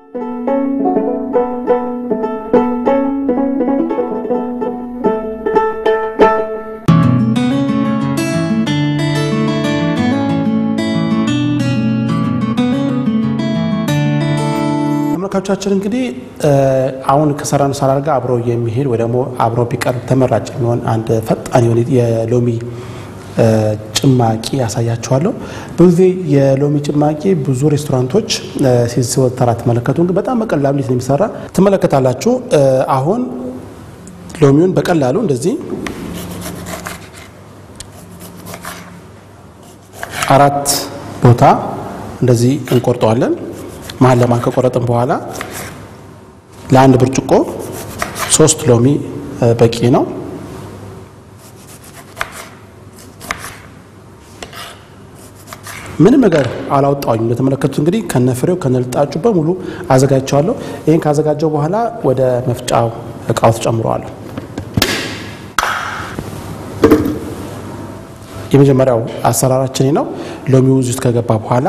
ተመልካቾቻችን እንግዲህ አሁን ከሰራን ሰላድ ጋር አብሮ የሚሄድ ወይ ደግሞ አብሮ ቢቀርብ ተመራጭ የሚሆን አንድ ፈጣን የሆነ የሎሚ ጭማቂ ያሳያችኋለሁ። ብዙ የሎሚ ጭማቂ ብዙ ሬስቶራንቶች ሲሰራ ተመለከቱ። እንግዲህ በጣም በቀላሉ እንዴት ነው የሚሰራ ተመለከታላችሁ። አሁን ሎሚውን በቀላሉ እንደዚህ 4 ቦታ እንደዚህ እንቆርጠዋለን። መሃል ለማን ከቆረጥን በኋላ ለአንድ ብርጭቆ 3 ሎሚ በቂ ነው። ምንም ነገር አላወጣውኝ እንደተመለከቱት እንግዲህ ከነፍሬው ከነልጣጩ በሙሉ አዘጋጅቻለሁ። ይሄን ካዘጋጀው በኋላ ወደ መፍጫው እቃው ተጨምሯለሁ። የመጀመሪያው አሰራራችን ነው። ሎሚው ውስጥ ከገባ በኋላ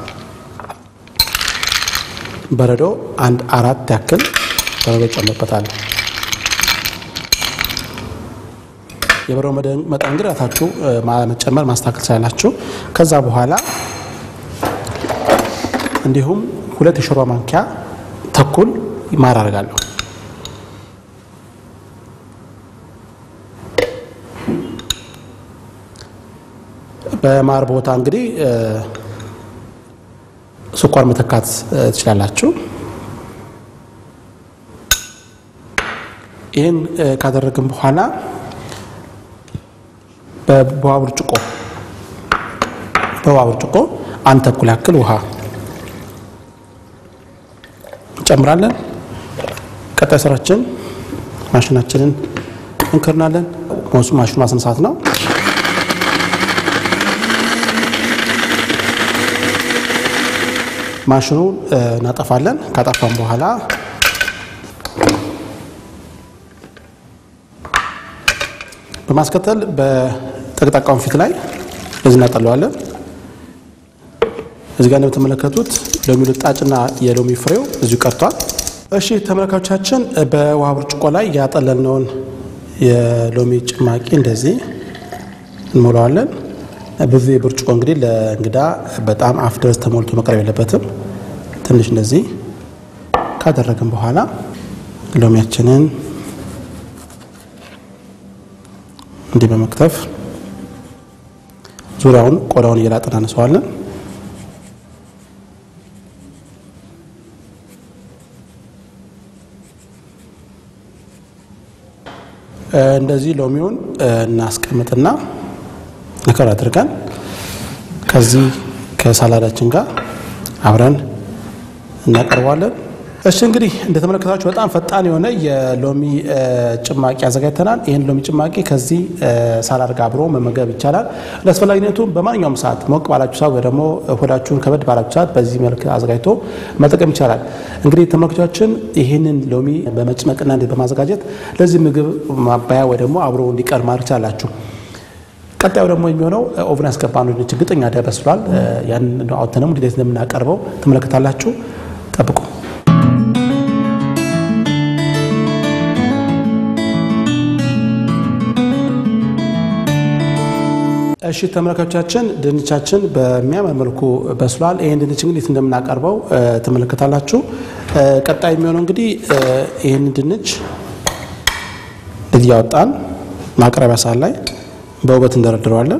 በረዶ 4 ያክል በረዶ ጨምርበታል። የበረዶ መጠን እንግዲህ አታችሁ መጨመር ማስተካከል ሳይላችሁ ከዛ በኋላ እንዲሁም 2 የሾርባ ማንኪያ ተኩል ማር አደርጋለሁ። በማር ቦታ እንግዲህ ስኳር መተካት ትችላላችሁ። ይሄን ካደረግን በኋላ በውሃ ብርጭቆ 1 ተኩል ያክል ውሃ እንጨምራለን። ቀጣይ ስራችን ማሽናችንን እንከርናለን። ማሽኑ ማስነሳት ነው። ማሽኑን እናጠፋለን። ካጠፋን በኋላ በማስከተል በጠቅጣቃው ፊት ላይ ለዚህ እናጠለዋለን። እዚህ ጋር እንደምትመለከቱት ሎሚ ልጣጭና የሎሚ ፍሬው እዚሁ ቀርቷል። እሺ ተመልካቾቻችን በውሃ ብርጭቆ ላይ ያጠለልነውን የሎሚ ጭማቂ እንደዚህ እንሞላዋለን። ብዙ ብርጭቆ እንግዲህ ለእንግዳ በጣም አፍ ድረስ ተሞልቶ መቅረብ የለበትም። ትንሽ እንደዚህ ካደረግን በኋላ ሎሚያችንን እንዲህ በመክተፍ ዙሪያውን ቆዳውን እየላጥን አነሳዋለን። እንደዚህ ሎሚውን እናስቀምጥና ነከር አድርገን ከዚህ ከሳላዳችን ጋር አብረን እናቀርባለን። እሺ እንግዲህ እንደተመለከታችሁ በጣም ፈጣን የሆነ የሎሚ ጭማቂ አዘጋጅተናል። ይሄን ሎሚ ጭማቂ ከዚህ ሳላድ ጋር አብሮ መመገብ ይቻላል። ለአስፈላጊነቱ በማንኛውም ሰዓት ሞቅ ባላችሁ ሰዓት ወይ ደግሞ ሆዳችሁን ከበድ ባላችሁ ሰዓት በዚህ መልክ አዘጋጅቶ መጠቀም ይቻላል። እንግዲህ ተመልካቾቻችን ይሄንን ሎሚ በመጭመቅና እንዴት በማዘጋጀት ለዚህ ምግብ ማባያ ወይ ደግሞ አብሮ እንዲቀርብ ማድረግ ይቻላችሁ። ቀጣዩ ደግሞ የሚሆነው ኦቨን ያስገባነው ድንች ግጥኛ በስሏል። ያን አውጥተንም እንዴት እንደምናቀርበው ተመለከታላችሁ። ጠብቁ። እሺ ተመልካቾቻችን ድንቻችን በሚያምር መልኩ በስሏል። ይሄን ድንች እንዴት እንደምናቀርበው ተመለከታላችሁ። ቀጣይ የሚሆነው እንግዲህ ይሄን ድንች እያወጣን ማቅረቢያ ሳህን ላይ በውበት እንደረድረዋለን።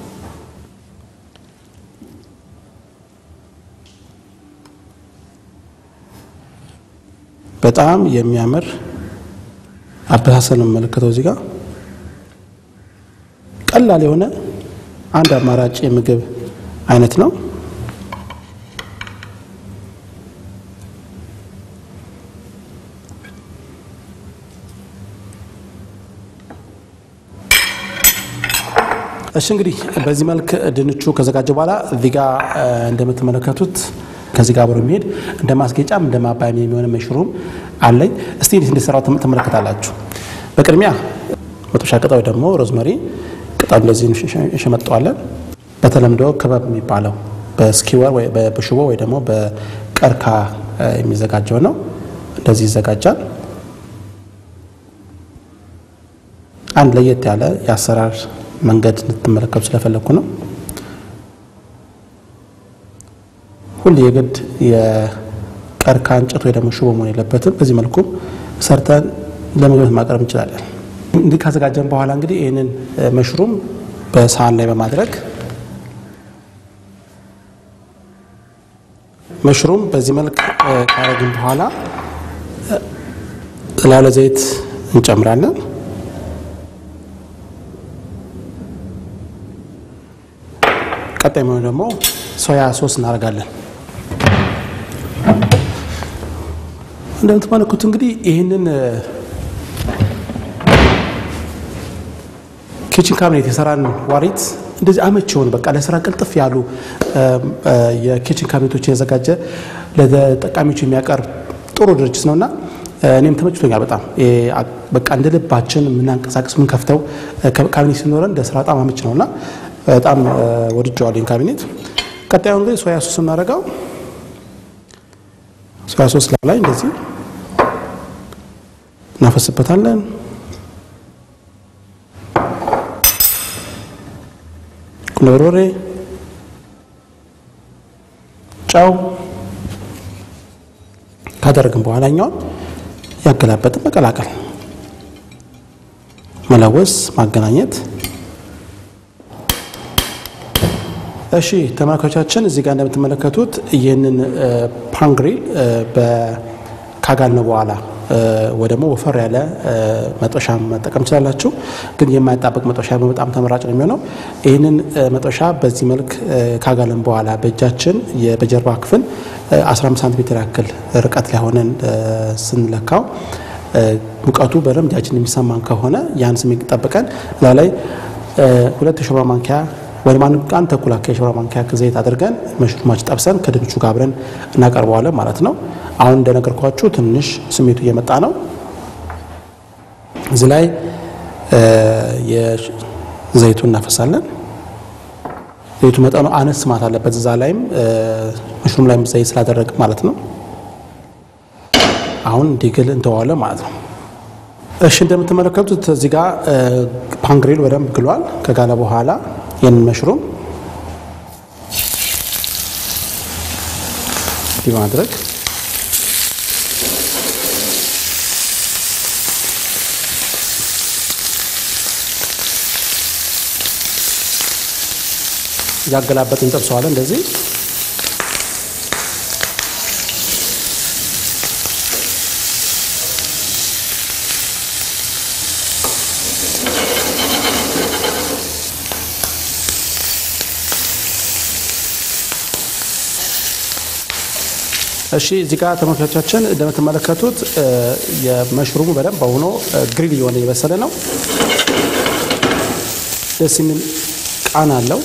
በጣም የሚያምር አበሳሰል መመለከተው እዚህ ጋር ቀላል የሆነ አንድ አማራጭ የምግብ አይነት ነው። እሺ እንግዲህ በዚህ መልክ ድንቹ ከዘጋጀ በኋላ እዚህ ጋር እንደምትመለከቱት ከዚህ ጋር አብሮ የሚሄድ እንደ ማስጌጫም እንደ ማባያም የሚሆን መሽሩም አለኝ። እስቲ እንዴት እንደሰራው ተመለከታላችሁ። በቅድሚያ መጥበሻ ቅጠል ደግሞ ሮዝመሪ ቅጠል እንደዚህ እንሸመጣዋለን። በተለምዶ ከበብ የሚባለው በስኪወር ወይ በሽቦ ወይ ደግሞ በቀርካ የሚዘጋጀው ነው እንደዚህ ይዘጋጃል አንድ ለየት ያለ ያሰራር መንገድ እንድትመለከቱ ስለፈለኩ ነው ሁሉ የግድ የቀርከሃ እንጨት ወይ ደግሞ ሽቦ መሆን የለበትም በዚህ መልኩ ሰርተን ለምግብ ማቅረብ እንችላለን እንዲህ ካዘጋጀን በኋላ እንግዲህ ይሄንን መሽሩም በሳህን ላይ በማድረግ መሽሩም በዚህ መልክ ካረግን በኋላ ላለ ዘይት እንጨምራለን ቀጣይ ደግሞ ሶያ ሶስ እናደርጋለን እንደምትመለከቱት እንግዲህ ይሄንን ኪችን ካቢኔት የሰራን ዋሪት እንደዚህ አመቺውን በቃ ለስራ ቅልጥፍ ያሉ የኪችን ካቢኔቶች ያዘጋጀ ለተጠቃሚዎች የሚያቀርብ ጥሩ ድርጅት ነውና እኔም ተመችቶኛል በጣም በቃ እንደልባችን ምናንቀሳቀስ ምን ከፍተው ካቢኔት ሲኖረን ለስራ በጣም አመቺ ነውና በጣም ወድጄዋለሁ ካቢኔት ቀጣዩ እንግዲህ ሶያ ሶስ እናደርጋው ሶያ ሶስ ላይ እንደዚህ እናፈስበታለን ኩኖሮሬ ጫው ካደረግን በኋላኛው ያገላበጥን መቀላቀል መለወስ ማገናኘት እሺ ተማካቾቻችን እዚህ ጋር እንደምትመለከቱት ይሄንን ፓንግሪል በካጋልነው በኋላ ወደሞ ወፈር ያለ መጥበሻ መጠቀም ይችላልላችሁ ግን የማይጣበቅ መጥበሻ በጣም ተመራጭ ነው የሚሆነው ይሄንን መጥበሻ በዚህ መልክ ካጋለን በኋላ በእጃችን የበጀርባ ክፍል 15 ሴንቲሜትር ያክል ርቀት ላይ ሆነን ስንለካው ሙቀቱ በደንብ እጃችን የሚሰማን ከሆነ ያን ስሜት ጠብቀን ላይ 2 ሾርባ ማንኪያ ወይ ማንቃን ተኩል አካባቢ ሾርባ ማንኪያ ዘይት አድርገን መሽሩማችን ጠብሰን ከድንቹ ጋር አብረን እናቀርበዋለን ማለት ነው አሁን እንደነገርኳችሁ ትንሽ ስሜቱ እየመጣ ነው እዚህ ላይ የዘይቱን እናፈሳለን ዘይቱ መጠኑ አነስ ማለት አለበት እዛ ላይም መሽሩም ላይም ዘይት ስላደረገ ማለት ነው አሁን ዲግል እንተዋለን ማለት ነው እሺ እንደምትመለከቱት እዚህ ጋር ፓንግሪል በደንብ ግሏል ከጋለ በኋላ የንን መሽሩም ዲማድረግ ያገላበጥ እንጠብሰዋለን እንደዚህ እሺ እዚህ ጋር ተመልካቾቻችን እንደምትመለከቱት የመሽሩሙ በደንብ ሆኖ ግሪል የሆነ የበሰለ ነው ደስ የሚል ቃና አለው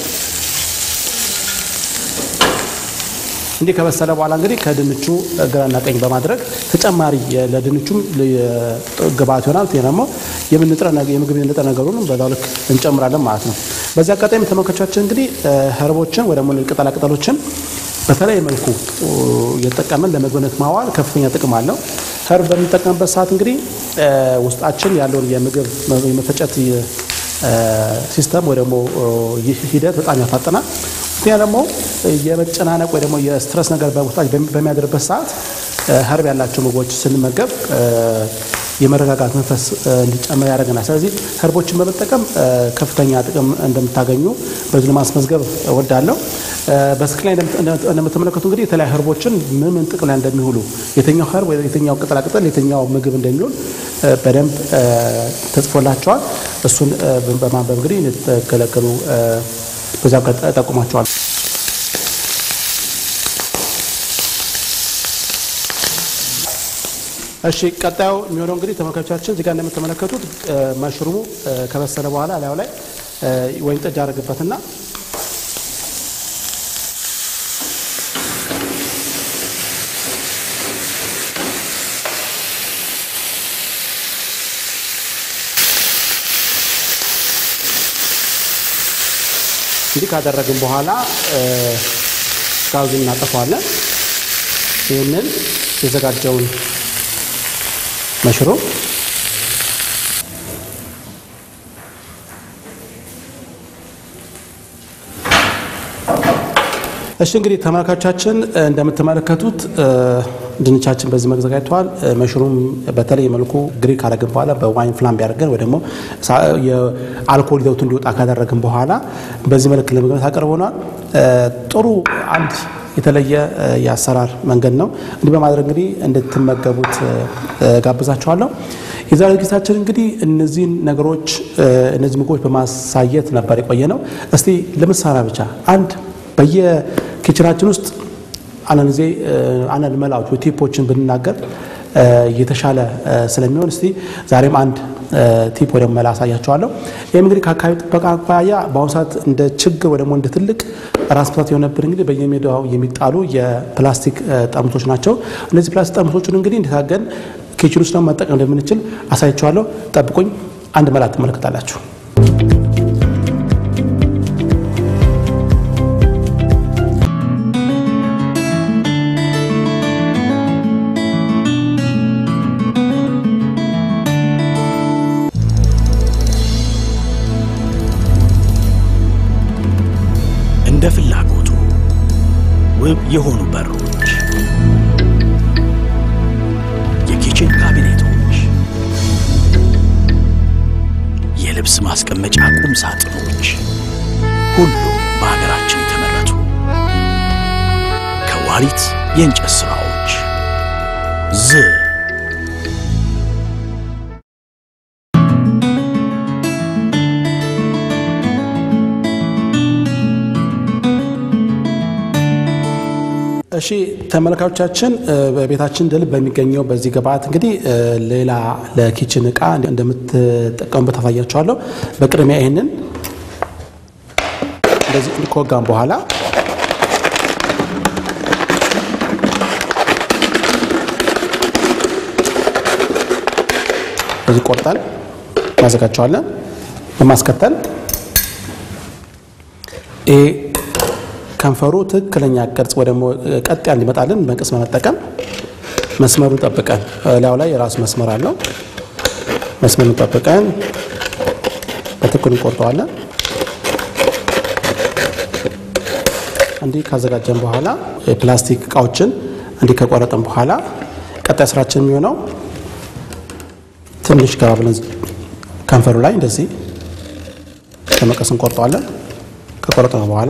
እንዲህ ከበሰለ በኋላ እንግዲህ ከድንቹ ግራና ቀኝ በማድረግ ተጨማሪ ለድንቹም ግብአት ይሆናል ደግሞ የምግብ ንጥረ ነገሩን በዛው ልክ እንጨምራለን ማለት ነው በዚህ አጋጣሚ ተመልካቾቻችን እንግዲህ ኸርቦችን ወይ ደግሞ ቅጠላ ቅጠሎችን በተለይ መልኩ እየተጠቀመን ለምግብነት ማዋል ከፍተኛ ጥቅም አለው ኸርብ በሚጠቀምበት ሰዓት እንግዲህ ውስጣችን ያለውን የምግብ የመፈጨት ሲስተም ወይ ደግሞ ይህ ሂደት በጣም ያፋጠናል ያ ደግሞ የመጨናነቅ ወይ ደግሞ የስትረስ ነገር በውስጣችን በሚያድርበት ሰዓት ኸርብ ያላቸው ምግቦች ስንመገብ የመረጋጋት መንፈስ እንዲጨመር ያደርገናል ስለዚህ ኸርቦችን በመጠቀም ከፍተኛ ጥቅም እንደምታገኙ በዚህ ለማስመዝገብ እወዳለሁ በስክሪን ላይ እንደምትመለከቱ እንግዲህ የተለያዩ ኸርቦችን ምን ጥቅም ላይ እንደሚውሉ የትኛው ኸርብ ወይ የትኛው ቅጠላ ቅጠል የትኛው ምግብ እንደሚውል በደንብ ተጽፎላችኋል እሱን በማንበብ እንግዲህ እንድትገለገሉ በዛው ተጠቁማችኋል እሺ ቀጣዩ የሚሆነው እንግዲህ ተመልካቾቻችን እዚህ ጋር እንደምትመለከቱት መሽሩሙ ከበሰለ በኋላ ላዩ ላይ ወይን ጠጅ አደረግበትና እንዲህ ካደረግን በኋላ ጋዙን እናጠፋዋለን ይሄንን የተዘጋጀውን መሽሩም እሺ እንግዲህ ተመልካቾቻችን እንደምትመለከቱት ድንቻችን በዚህ መዘጋጅቷል መሽሩም በተለይ መልኩ ግሪክ አረግን በኋላ በዋይን ፍላም ያደርገን ወይ ደግሞ የአልኮል ይዘቱ እንዲወጣ ካደረግን በኋላ በዚህ መልኩ ለምግብ አቀርበናል ጥሩ አንድ የተለየ ያሰራር መንገድ ነው እንዲህ በማድረግ እንግዲህ እንድትመገቡት ጋብዛችኋለሁ የዛሬ ጊዜያችን እንግዲህ እነዚህ ነገሮች እነዚህ ምግቦች በማሳየት ነበር የቆየነው እስቲ ለምሳሌ ብቻ አንድ በየኪችናችን ውስጥ አናንዜ አናል መላውት ቲፖችን ብንናገር የተሻለ ስለሚሆን እስቲ ዛሬም አንድ ቲፕ ወደ መላሳያቸዋለሁ ይሄም እንግዲህ ከአካባቢ ጥበቃ አኳያ በአሁን እንደ ችግር ወይ ደግሞ እንደ ትልቅ ራስ ምታት የሆነብን እንግዲህ በየሜዳው የሚጣሉ የፕላስቲክ ጠርሙሶች ናቸው እነዚህ ፕላስቲክ ጠርሙሶችን እንግዲህ እንድታገን ኪችን ውስጥ ነው መጠቀም እንደምንችል አሳያቸዋለሁ ጠብቁኝ አንድ መላ ተመልክታላችሁ ፍላጎቱ ውብ የሆኑ በሮች የኪችን ካቢኔቶች የልብስ ማስቀመጫ ቁም ሳጥኖች ሁሉ በሀገራችን የተመረቱ ከዋሪት የእንጨት ስራዎች እሺ ተመልካቾቻችን በቤታችን ደል በሚገኘው በዚህ ግብአት እንግዲህ ሌላ ለኪችን ዕቃ እንደምትጠቀሙበት አሳያችኋለሁ በቅድሚያ ይሄንን እንደዚህ ከወጋን በኋላ በዚህ ቆርጠን ማዘጋጃለን በማስከተል ከንፈሩ ትክክለኛ ቅርጽ ወደሞ ቀጥ ያለ ይመጣልን በቅስ መጠቀም መስመሩን ጠብቀን ላው ላይ የራስ መስመር አለው መስመሩን ጠብቀን በትክክል ቆርጠዋለን እንዲህ ካዘጋጀን በኋላ የፕላስቲክ እቃዎችን እንዲህ ከቆረጠን በኋላ ቀጣይ ስራችን የሚሆነው ትንሽ ገባ ብለን ከንፈሩ ላይ እንደዚህ ከመቀስን ቆርጠዋለን ከቆረጠን በኋላ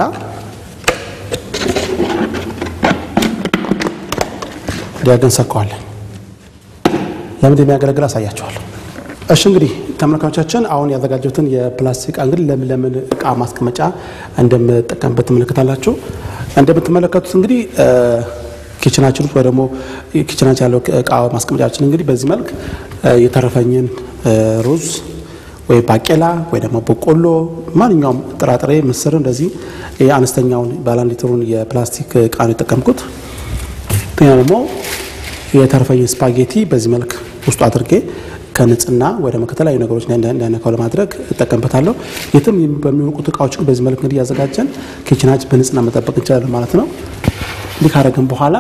ዲያገን ሰካዋለን ለምን እንደሚያገለግል አሳያችኋለሁ እሺ እንግዲህ ተመልካቾቻችን አሁን ያዘጋጀሁትን የፕላስቲክ እንግዲህ ለምን ዕቃ ማስቀመጫ እንደምጠቀምበት ተመልክታላችሁ እንደምትመለከቱት እንግዲህ ኪችናችን ወይ ደግሞ ኪችናችን ያለው ዕቃ ማስቀመጫችን እንግዲህ በዚህ መልክ የተረፈኝን ሩዝ ወይ ባቄላ ወይ ደግሞ በቆሎ ማንኛውም ጥራጥሬ ምስር እንደዚህ የአነስተኛውን ባላን ሊትሩን የፕላስቲክ ዕቃ ነው የተጠቀምኩት ደግሞ የተረፈኝ ስፓጌቲ በዚህ መልክ ውስጥ አድርጌ ከንጽህና ወደ ከተለያዩ ነገሮች እንዳይነካው ለማድረግ ተጠቀምበታለሁ የትም በሚወቁት ዕቃዎች በዚህ መልክ እንግዲህ ያዘጋጀን ኪችናችን በንጽህና መጠበቅ እንችላለን ማለት ነው እንዲህ ካረግን በኋላ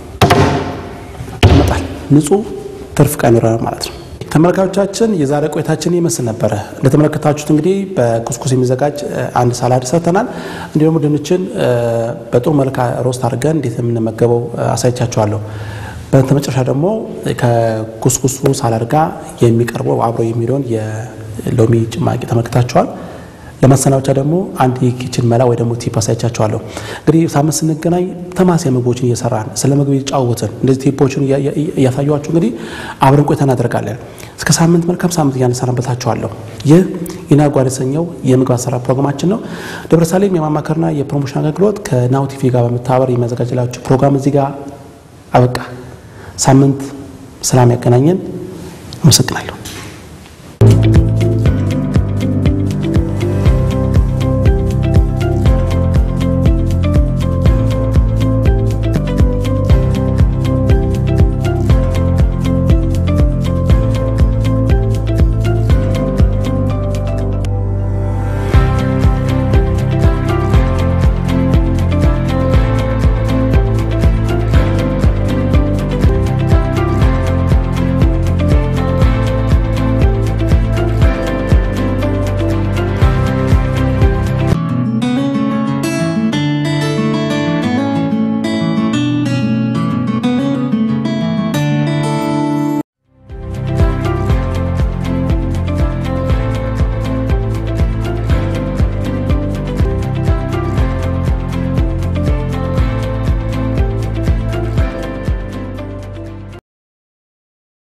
ይመጣል ንጹህ ትርፍ ዕቃ ይኖራል ማለት ነው ተመልካቾቻችን የዛሬ ቆይታችን ይመስል ነበር እንደተመለከታችሁት እንግዲህ በኩስኩስ የሚዘጋጅ አንድ ሳላድ ሰርተናል እንዲሁም ድንችን በጥሩ መልኩ ሮስት አድርገን እንዴት የምንመገበው አሳይቻችኋለሁ በተመጨረሻ ደግሞ ከኩስኩሱ ሳላድ ጋር የሚቀርበው አብሮ የሚሆን የሎሚ ጭማቂ ተመልክታችኋል ለማሰናወቻ ደግሞ አንድ የኪችን መላ ወይ ደግሞ ቲፕ አሳይቻችኋለሁ እንግዲህ ሳምንት ስንገናኝ ተማሳይ ምግቦችን እየሰራን ስለ ምግብ እየጫወትን እንደዚህ ቲፖችን እያሳዩአችሁ እንግዲህ አብረን ቆይታ እናደርጋለን እስከ ሳምንት መልካም ሳምንት እያነሳንበታችኋለሁ ይህ ኢናጓሪሰኛው የምግብ አሰራር ፕሮግራማችን ነው ደብረሳሌም የማማከርና የፕሮሞሽን አገልግሎት ከናሁ ቲቪ ጋር በመተባበር የሚያዘጋጅላችሁ ፕሮግራም እዚህ ጋር አበቃ ሳምንት ሰላም ያገናኘን አመሰግናለሁ